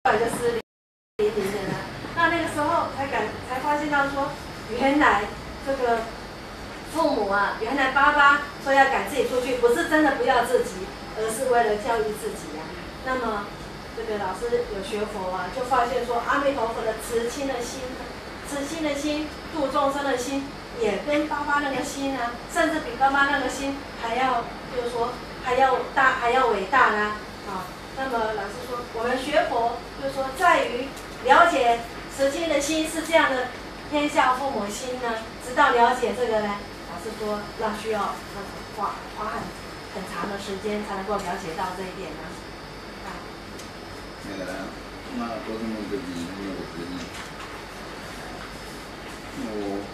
然就失灵了。那个时候才发现到说，原来这个父母啊，原来爸爸说要赶自己出去，不是真的不要自己，而是为了教育自己啊。那么这个老师有学佛啊，就发现说阿弥陀佛的慈亲的心，度众生的心，也跟爸爸那个心啊，甚至比爸爸那个心还要，就是说还要大，还要伟大啦啊。那么老师说，我们学佛就是说在于了解慈亲的心是这样的天下父母心呢，直到了解这个呢，老师说要需要花很长的时间才能够了解到这一点呢。 だからまあ子供の時に思うことにもう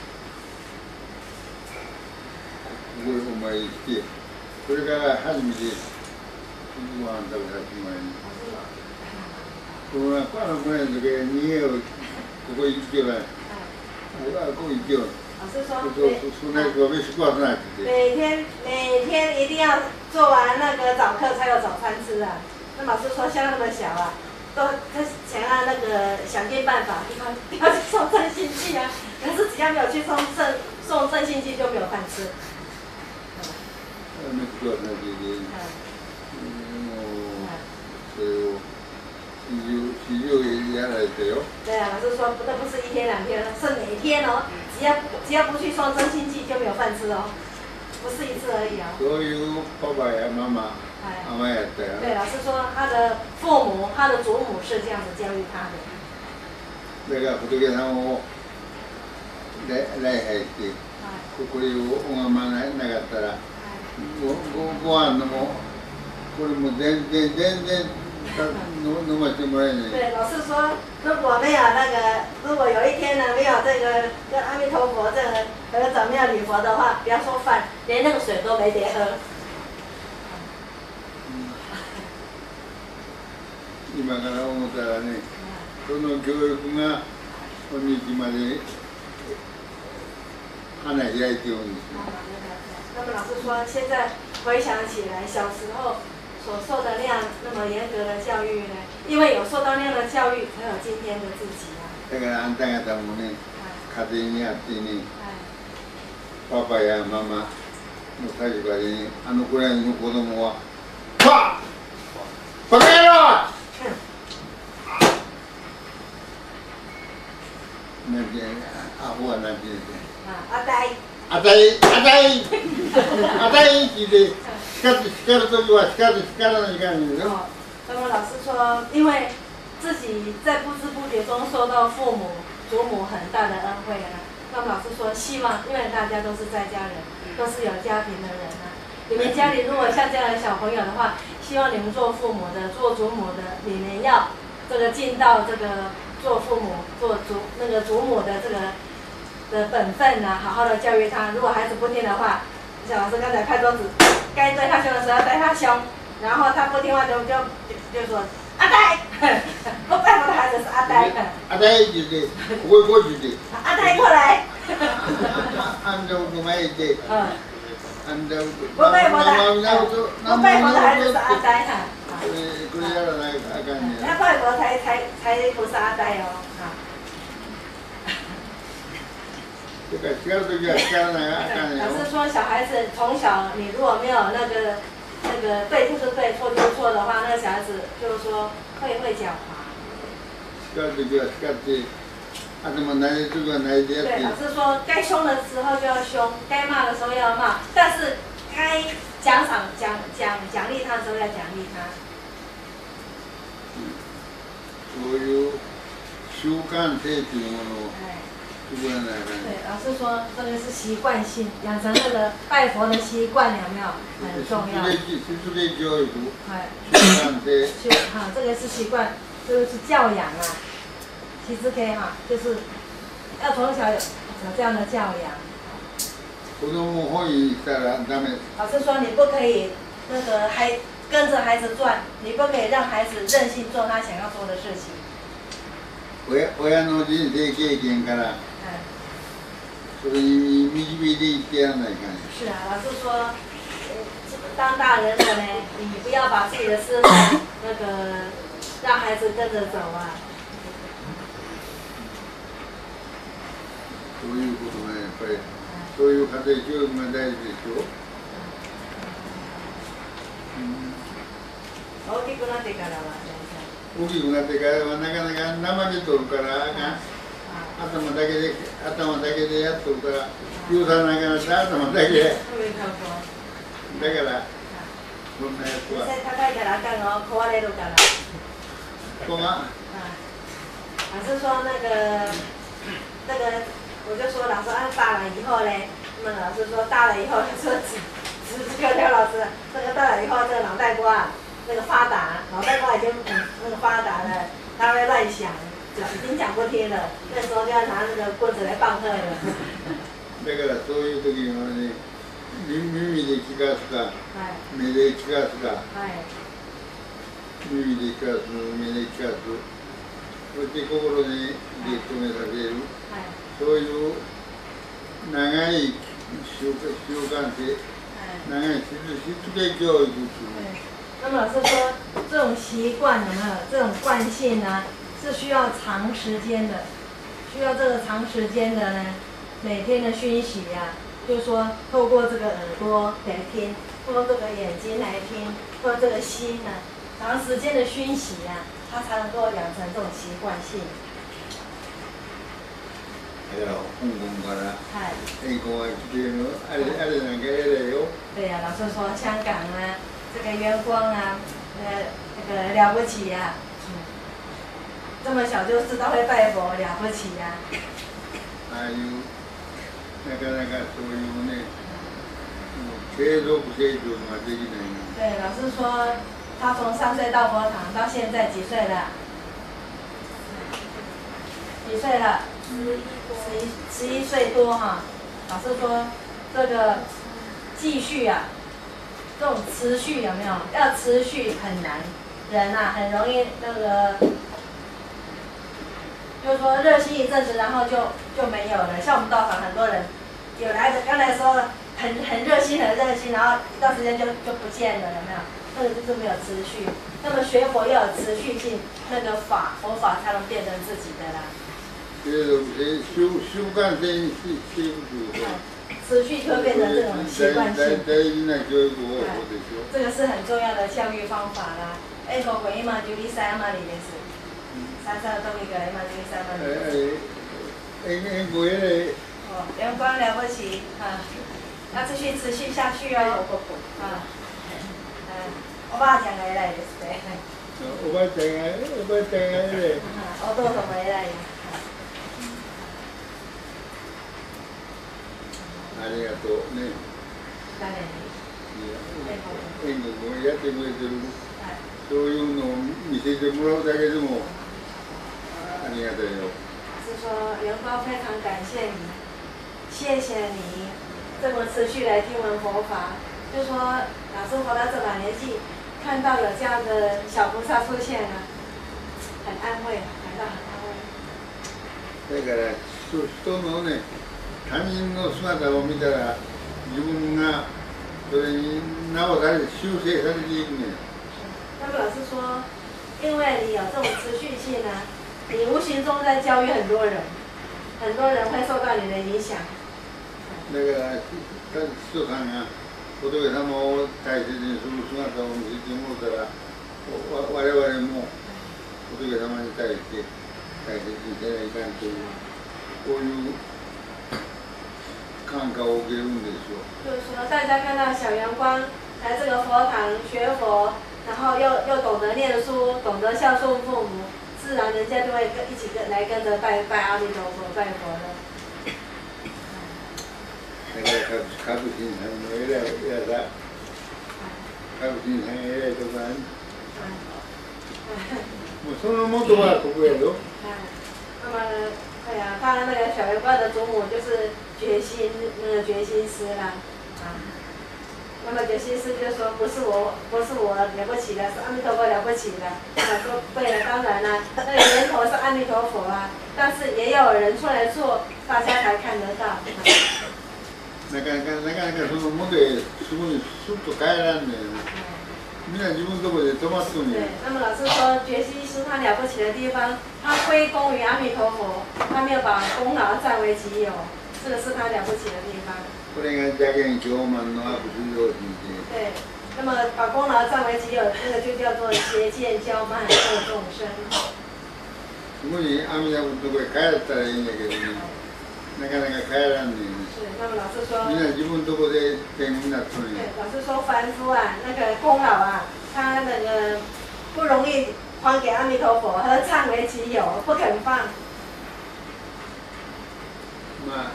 ここへお参りしてそれから初めてご飯食べさせてもらいにこのぐらいの時に家をここ行ってはここ行ってはそんな人は飯食わせないって每天一定要做完那个早课才有早餐吃啊。那老师说，像那么小啊，都他想要那个想尽办法，不要去送振兴剂啊。可是只要没有去送振兴剂，就没有饭吃。 飯食わせないといけない。もうそれを始終やられてよ。 对啊，老师说这不是一天两天，是每天哦。只要不去送振兴剂，就没有饭吃哦，不是一次而已哦。 そういうパパやママ。甘やったよ。 对，老师说他的父母、他的祖母是这样子教育他的。 だから仏さんを礼拝して、これを拝まなかったら、ご飯のもこれも全然飲ませてもらえない。 对，老师说，如果没有如果有一天呢，没有这个跟阿弥陀佛这个和掌庙礼佛的话，不要说饭，连那个水都没得喝。 今から思ったらね、その教育が今日まで花開いてるんですよ。 那么老师说，现在回想起来，小时候所受的那样那么严格的教育呢，因为有受到那样的教育，才有今天的自己啊。 だからあんた方もね、家庭にあってね、パパやママの立場でね、あのくらいの子供は、バカ野郎！なんてアホはなんて言うて。 阿呆。 あたいって言って叱るときは叱らないかんよ。 那么老师说，因为自己在不知不觉中受到父母、祖母很大的恩惠啊。那么老师说，希望因为大家都是在家人，都是有家庭的人啊。你们家里如果像这样的小朋友的话，希望你们做父母的、做祖母的，你们要这个尽到这个做父母、做祖母的这个的本分呐、好好的教育他。如果孩子不听的话，像老师刚才拍桌子，该对他凶的时候要对他凶，然后他不听话就说阿呆，不拜佛的孩子是阿呆。 阿呆就是，我就是。 阿呆过来。 あんたお前で。 不拜佛的孩子是阿呆哈。 これやらないあかんね。 那拜佛才不是阿呆哦。老师说，小孩子从小，你如果没有那个对就是对，错就是错的话，那个小孩子就是说会狡猾。对，老师说，该凶的时候就要凶，该骂的时候要骂，但是该奖励他的时候要奖励他。 そういう習慣性というものを。 对，老师说这个是习惯性，养成这个拜佛的习惯，有没有很重要？好，这个是习惯，这个是教养啊。其实可以哈，就是要从小有这样的教养。老师说你不可以跟着孩子转，你不可以让孩子任性做他想要做的事情。 親の人生経験から。それに導いていってやらないかん。 是啊，老师说，当大人的呢，你不要把自己的思想让孩子跟着走啊。 そういうことね、やっぱりそういう家庭教育が大事でしょ。 大きくなってからは大きくなってからはなかなか生で取るからあかん。頭だけでやっとるから、許さながら頭だけ。だから、そんなやつは。 高いからあかんの、壊れるから。 こが。 老师说我就说老师大了以后嘞，那么老师说大了以后，说这个刘老师，这个大了以后，这个脑袋瓜那个发达，脑袋瓜已经那个发达了，他会乱想，已经讲不听了，那时候就要拿那个棍子来棒喝了。 だからそういう時にはね、耳で聞かすか、目で聞かすか、耳で聞かす、目で聞かす、そして心に留めさせる、そういう長い習慣性、長いしつけ教育っていうの。 那么老师说，这种习惯有没有？这种惯性呢，是需要长时间的，需要这个长时间的呢，每天的熏习呀，就是说透过这个耳朵来听，透过这个眼睛来听，透过这个心呢，长时间的熏习呀，它才能够养成这种习惯性。 だから香港から英語が来てるの、あれなんか偉いよ。 对呀、老师说香港啊，这个元光啊，那个了不起呀、这么小就知道会拜佛，了不起呀、 ああいうなかなかそういうね、継続性というのができないの。 对，老师说他从3岁到佛堂到现在几岁了？几岁了？11岁多哈。老师说这个继续啊，这种持续有没有？要持续很难，人啊很容易那个，就是说热心一阵子，然后就没有了。像我们道场很多人有来的，刚来的时候很热心，然后一段时间就不见了，有没有？那个就是没有持续。那么学佛要有持续性，那个佛法才能变成自己的啦。 習慣性にしていくということ。 持续就会变成这种习惯性。 大事な教育方法でしょ。 这个是很重要的教育方法啦。英国鬼嘛就13嘛里面是，3都一个嘛就13嘛里。 英国的。 哦，阳光了不起啊！要继续持续下去哦。啊，おばあちゃんが偉いですね。 おばあちゃんが偉い。 お父さんも偉い。 ありがとうね。 誰に？ 英語もやってくれてる。そういうのを見せてもらうだけでもありがたいよ。 是说元光非常感谢你，谢谢你这么持续来听闻佛法。就说老师活到这把年纪，看到有这样的小菩萨出现了，很安慰，感到很安慰。 だから人のね。他人の姿を見たら自分がそれに直されて修正されていくね。 那么老师说，因为你有这种持续性呢，你无形中在教育很多人，很多人会受到你的影响。 だから人さんが仏様を大切にする姿を見せてもらったら、我々も仏様に対して大切にせないかんというこういう。看高给问的说， 就是说，大家看到小阳光来这个佛堂学佛，然后又懂得念书，懂得孝顺父母，自然人家就会一起来跟着拜阿弥陀佛，拜佛了。 だから各人さんの偉さ、各人さん偉いとこある。もうその元はここやろ。 那么，对呀，他那个小阳光的祖母就是决心师啦，啊，那么决心师就说不是我了不起的，是阿弥陀佛了不起的。说对了，当然啦，那个源头是阿弥陀佛啊，但是也有人出来做，大家才看得到。 なかなかその元へすぐにスッと帰らんねん。 みんな自分のところで止まっとん对や。， 那么老师说，觉西师他了不起的地方，他归功于阿弥陀佛，他没有把功劳占为己有，这个是他了不起的地方。 これが邪見狂慢の悪事情で。 对，那么把功劳占为己有，这个就叫做邪见骄慢恶众生。 すぐに阿弥陀佛のとこへ帰ったらいいんだけどね、なかなか帰らんねん。 是，那么老师说， みんな自分のとこで天狗になっとん对や。， 老师说凡夫啊，那个功劳啊，他那个不容易还给阿弥陀佛，他占为己有，不肯放。 まあ、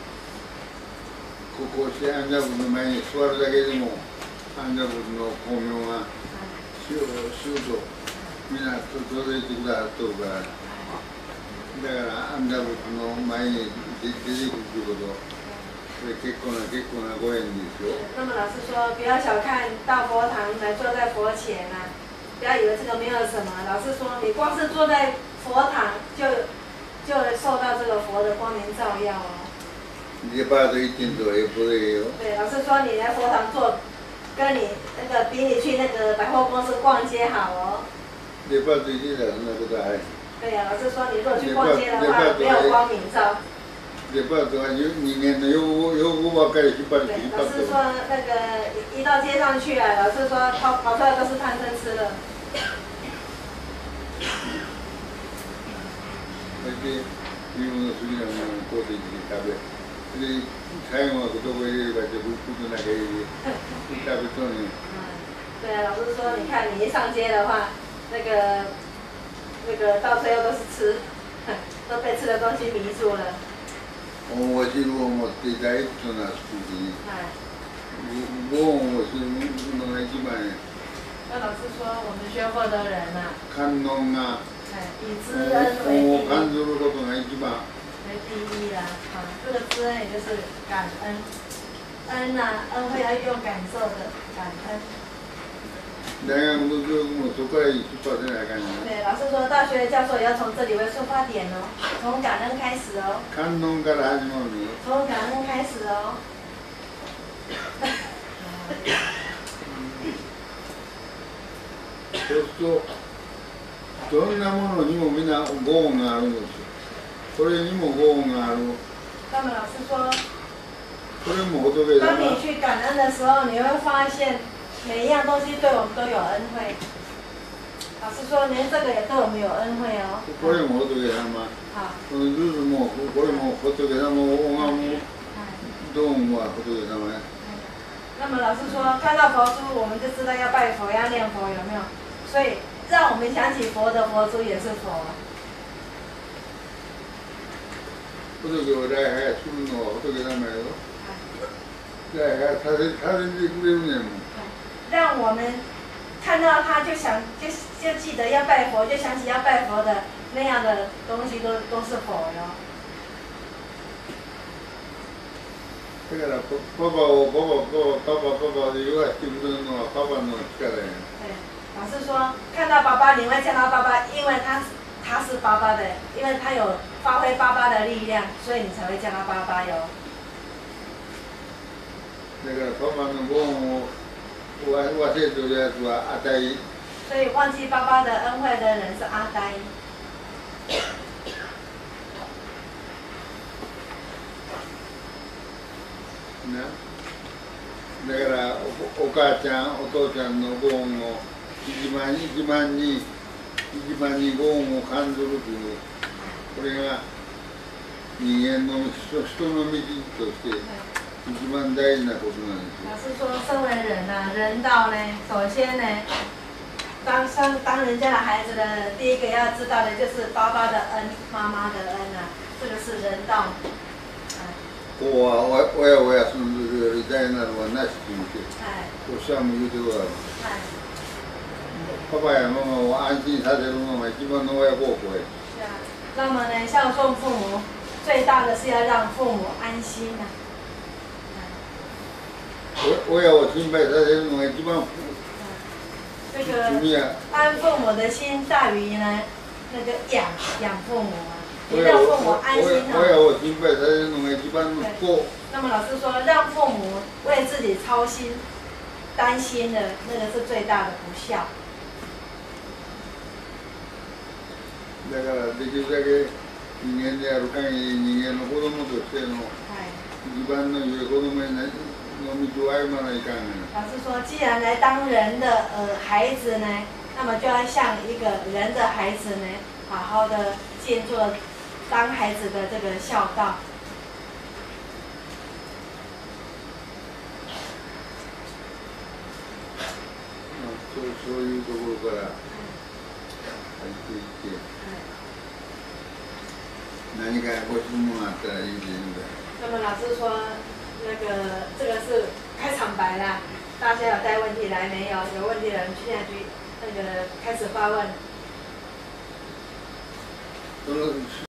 こうして阿弥陀佛の前に座るだけでも、阿弥陀佛の光明がしようと、みんな届いてくださっとるから、だから阿弥陀仏の前に出てくるということ、これ結構なご縁ですよ。 那么老师说，不要小看到佛堂来坐在佛前啊，不要以为这个没有什么。老师说，你光是坐在佛堂就受到这个佛的光明照耀哦。 デパート行ってんとよっぽどええよ。 对，老师说你来佛堂坐，跟你那个比你去那个百货公司逛街好哦。 デパート行ってたらそんなことあれ。 对呀、老师说你如果去逛街的话，没有光明照。 デパートは人間の要望ばっかり引っ張って对， 引っ張ってる。 老师说那个一到街上去啊，老师说跑出来都是贪嗔痴的。 それで自分の好きなものをこうで食べ、で最後はどこへ入れればって服の中へ入れて食べとんねん。 对啊，老师说你看你一上街的话，那个到最后都是吃，都被吃的东西迷住了。 お汁を持って大工な作り、ご恩をするのが一番や。 那老师说，我们学佛的人呐、 観音が以知恩为恩を第一， 感じることが一番。 为第一啦。啊，这个知恩也就是感恩，恩呐、恩会要用感受的感恩。 大学の教育もそこから引っ張せなあかんよ。 对，老师说大学的教授也要从这里为出发点哦，从感恩开始哦， 観音から始まるのよ。 从感恩开始哦。 そうすると、どんなものにもみんなご恩があるんですよ。それにもご恩がある。 那么老师说， それも仏当你様。 去感恩的时候，你会发现每一样东西对我们都有恩惠。老师说，连这个也对我们有恩惠哦。 これも仏様。 好， このルールもこれも仏様を拝むドームは仏様や。 那么老师说，看到佛珠，我们就知道要拜佛、要念佛，有没有？所以让我们想起佛的佛珠也是佛啊。 仏を礼拝するのは仏様やろ。礼拝させてくれるねんもん。 让我们看到他就记得要拜佛，就想起要拜佛的那样的东西都是佛哟。 だからパパで言わせてくれるのはパパの力や。 对，老师说看到爸爸你会见到爸爸，因为他是爸爸的，因为他有发挥爸爸的力量，所以你才会叫他爸爸哟。 だからパパのご恩を忘れてるやつは値。 所以忘记爸爸的恩惠的人是阿呆。 な。だからお母ちゃんお父ちゃんのご恩を一番にご恩を感じるという、これが人間の人の道として一番大事なことなんですよ。 老师说，身为人呐、人道呢，首先呢，当人家的孩子的第一个要知道的就是爸爸的恩、妈妈的恩啊，这个是人道。 ここは親を休んでるより大事なのはなしと言って、おっしゃも言うてるわ。パパやママを安心させるのが一番の親孝行や。 是啊，那么呢，孝顺父母最大的是要让父母安心啊。 親を心配させるのが一番这个罪や。 安父母的心大于呢那个养父母啊，你让父母安心親哦。 を心配させるのが一番の不幸。 那么老师说，让父母为自己操心， 担心的，那个是最大的不孝。 だからできるだけ人間である限り人間の子供としての一番の良い子供になの道を歩まないかん。 老师说，既然来当人的孩子呢，那么就要像一个人的孩子呢，好好的建作当孩子的这个孝道。 そういうところから入っていって、何かご質問あったら言うていいんだ。 那么老师说，这个是开场白啦，大家有带问题来没有？有问题的人现在就开始发问。